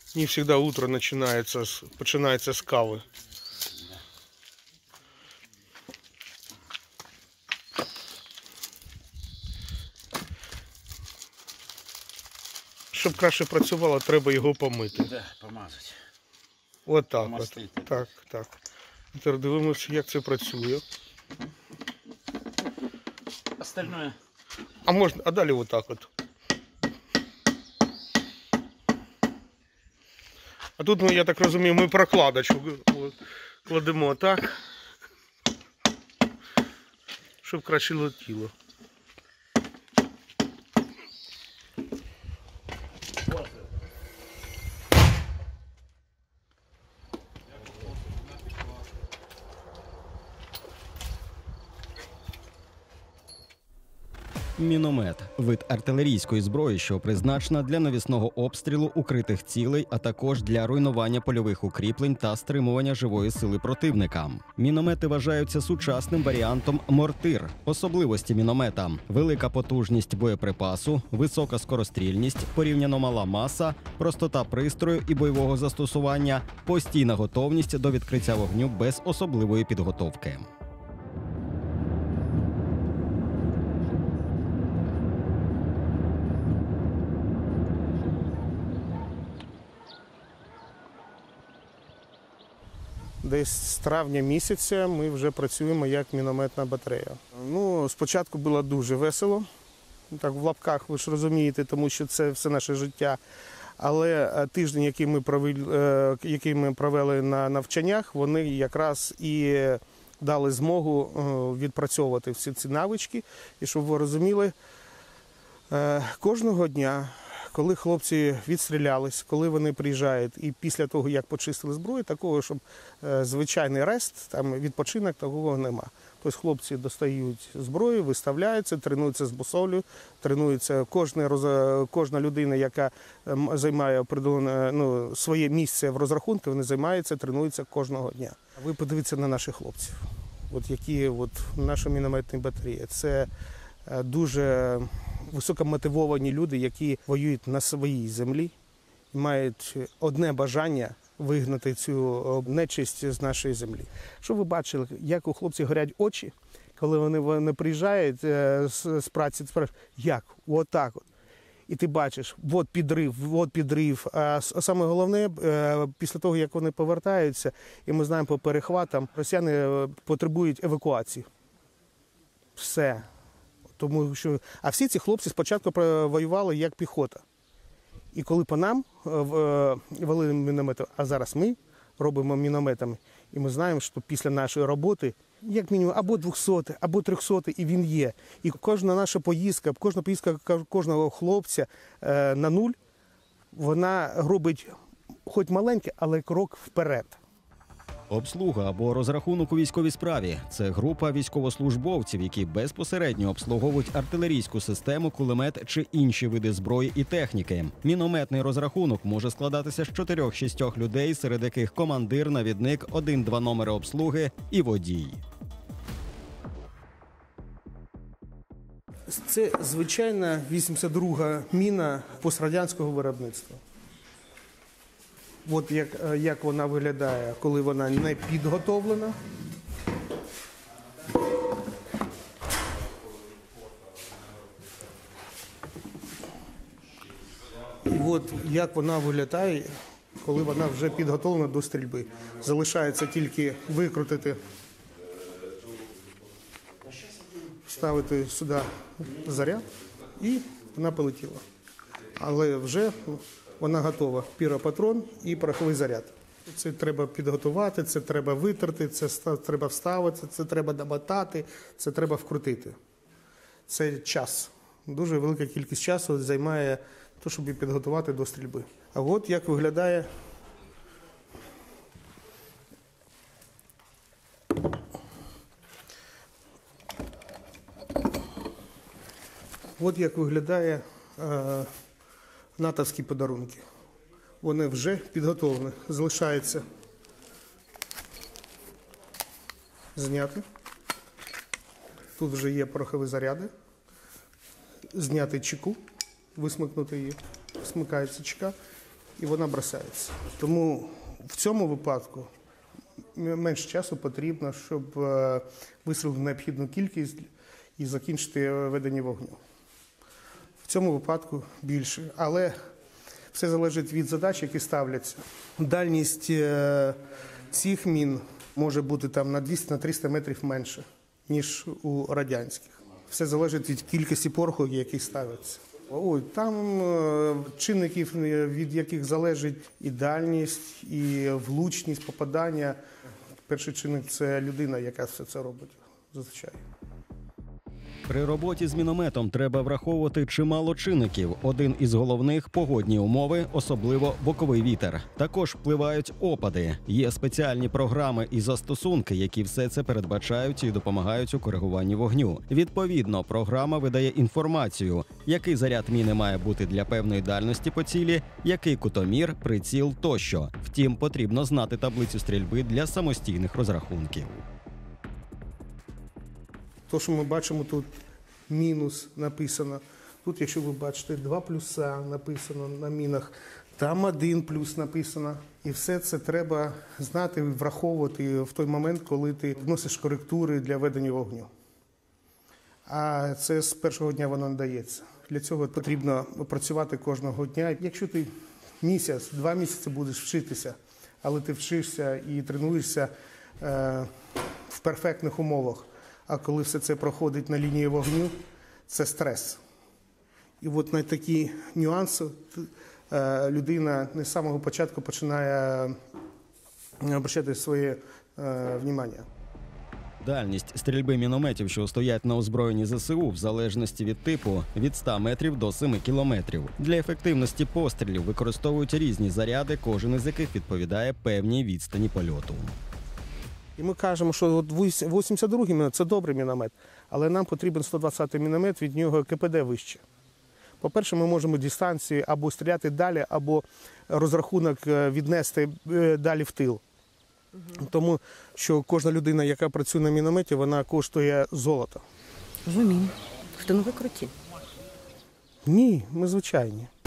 Не завжди утро починається з кави. Щоб краще працювало, треба його помити. Да, помазати. Отак. Помастити. Так. Тепер дивимося, як це працює. Остальное. А далі отак от. А тут, я так розумію, ми прокладочку кладемо так, щоб краще летіло. Міномет – вид артилерійської зброї, що призначена для навісного обстрілу укритих цілей, а також для руйнування польових укріплень та стримування живої сили противника. Міномети вважаються сучасним варіантом мортир. Особливості міномета – велика потужність боєприпасу, висока скорострільність, порівняно мала маса, простота пристрою і бойового застосування, постійна готовність до відкриття вогню без особливої підготовки. Десь з травня місяця ми вже працюємо як мінометна батарея. Спочатку було дуже весело, так в лапках, ви ж розумієте, тому що це все наше життя. Але тиждень, який ми провели на навчаннях, вони якраз і дали змогу відпрацьовувати всі ці навички. І щоб ви розуміли, кожного дня, коли хлопці відстрілялись, коли вони приїжджають, і після того, як почистили зброю, такого, щоб звичайний рест, там відпочинок, такого нема. Тобто хлопці достають зброю, виставляються, тренуються з бусолю, тренуються кожна людина, яка займає своє місце в розрахунку, вони займаються, тренуються кожного дня. Ви подивіться на наших хлопців, які наша мінометна батарея. Це дуже високомотивовані люди, які воюють на своїй землі і мають одне бажання вигнати цю нечисть з нашої землі. Що ви бачили, як у хлопців горять очі, коли вони приїжджають з праці, як? Отак от. І ти бачиш, от підрив. А саме головне, після того, як вони повертаються, і ми знаємо по перехватам, росіяни потребують евакуації. Все. А всі ці хлопці спочатку воювали як піхота. І коли по нам вели міномети, а зараз ми робимо мінометами, і ми знаємо, що після нашої роботи, як мінімум, або 200, або 300, і він є. І кожна поїздка кожного хлопця на нуль, вона робить хоч маленький, але крок вперед. Обслуга або розрахунок у військовій справі – це група військовослужбовців, які безпосередньо обслуговують артилерійську систему, кулемет чи інші види зброї і техніки. Мінометний розрахунок може складатися з 4-6 людей, серед яких командир, навідник, 1-2 номери обслуги і водій. Це звичайна 82-га міна пострадянського виробництва. От як вона виглядає, коли вона не підготовлена. І от як вона виглядає, коли вона вже підготовлена до стрільби. Залишається тільки викрутити, вставити сюди заряд і вона полетіла. Але вже вона готова. Піропатрон і пороховий заряд. Це треба підготувати, це треба витерти, це треба вставити, це треба домотати, це треба вкрутити. Це час. Дуже велика кількість часу займає те, щоб її підготувати до стрільби. А от як виглядає натовські подарунки. Вони вже підготовлені. Залишається зняти. Тут вже є порохові заряди. Зняти чеку, висмикнути її. Смикається чека. і вона бросається. Тому в цьому випадку менше часу потрібно, щоб вистрілити необхідну кількість і закінчити ведення вогню. В цьому випадку більше, але все залежить від задач, які ставляться. Дальність цих мін може бути там на 200-300 метрів менше, ніж у радянських. Все залежить від кількості пороху, який ставиться. Там чинників, від яких залежить і дальність, і влучність попадання. Перший чинник – це людина, яка все це робить зазвичай. При роботі з мінометом треба враховувати чимало чинників. Один із головних – погодні умови, особливо боковий вітер. Також впливають опади. Є спеціальні програми і застосунки, які все це передбачають і допомагають у коригуванні вогню. Відповідно, програма видає інформацію, який заряд міни має бути для певної дальності по цілі, який кутомір, приціл тощо. Втім, потрібно знати таблицю стрільби для самостійних розрахунків. То, що ми бачимо, тут мінус написано. Тут, якщо ви бачите, 2 плюса написано на мінах, там 1 плюс написано. І все це треба знати, враховувати в той момент, коли ти вносиш коректури для ведення вогню. А це з першого дня воно не дається. Для цього потрібно працювати кожного дня. Якщо ти місяць, 2 місяці будеш вчитися, але ти вчишся і тренуєшся в перфектних умовах, а коли все це проходить на лінії вогню, це стрес. І от на такі нюанси людина не з самого початку починає обращати своє внимання. Дальність стрільби мінометів, що стоять на озброєнні ЗСУ, в залежності від типу, від 100 метрів до 7 кілометрів. Для ефективності пострілів використовують різні заряди, кожен із яких відповідає певній відстані польоту. І ми кажемо, що 82-й міномет – це добрий міномет, але нам потрібен 120-й міномет, від нього КПД вище. По-перше, ми можемо дистанцію або стріляти далі, або розрахунок віднести далі в тил. Тому що кожна людина, яка працює на мінометі, вона коштує золото. Ви міни. Хто ви круті? Ні, ми звичайні.